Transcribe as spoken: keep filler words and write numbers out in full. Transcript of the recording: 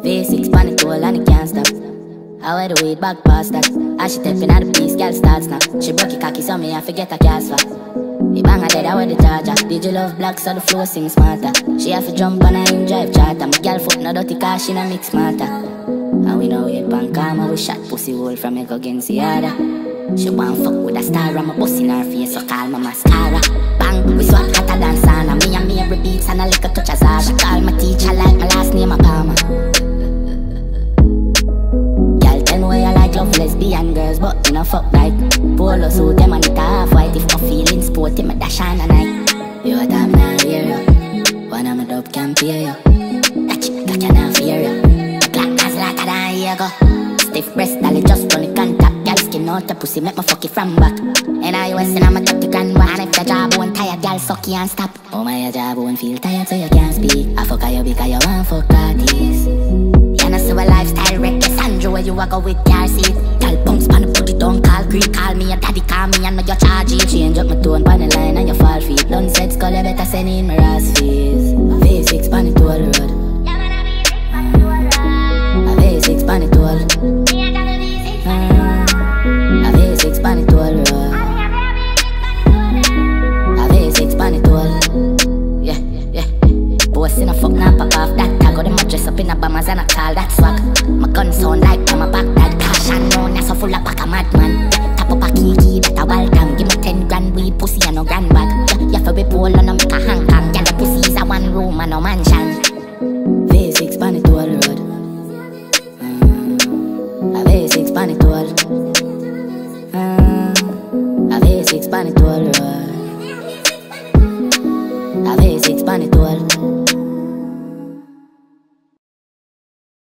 V six pan it all and it can't stop. I wear the weight back past that. As she stepping at the piece, girl starts now. She broke it cocky, so me I forget a cast for. The bang a dead, I wear the charger. Did you love black, so the flow sing smarter. She have to jump on a in drive charter. My girl foot no dirty car, she no mix smarter. And we know it pan karma, we shot pussy hole from me go against the other. She want fuck with a star, I'm a bust in her face, so call my mascara. Bang, we swap hotter than sauna. Me and me every beats and a little touch of Zara. She call my teacher like my last name a Palmer. Girl tell me why you like love lesbian girls, but you know fuck like polo suit, them and it half white. If my feeling sporty, me dash on a night. You a time now hear you, one of my dope can pay you. That chick got you now fear you. The black has later than here go. Stiff breast, dolly just run the contact. Girl skin out the pussy, make me fuck it from back. And I was in, I'ma take the grand one. If your jawbone tired, girl suck you and stop. Oh my, your jawbone feel tired so you can't speak. I fuck you because you want fuck artists. You know, so a lifestyle reckless Andrew where you a go with car seat. Girl bounce pan the body, don't call creep. Call me your daddy, call me and know you charge it. Change up my tone pan the line and you fall feet. Done said skull, you better send in my ass fees. V six pan it to all the road. A V six pan it to all. A V six pan it to all road. A V six pan it to all. Yeah, yeah. Boss in a fuck now pop off that tag. Got them a dress up in a bombers and a call that swag. My gun sound like I'm a back that cash and known as a full of pack a madman. Tap up a kiki that a welcome. Give me ten grand weed pussy and no grand bag. Yeah, you for be pole and no make a hang kang. Yeah, the pussy is a one room and no mansion. V six pan it to all road. A V six pan it to all. A V six pan it to all. A V six pan it to all.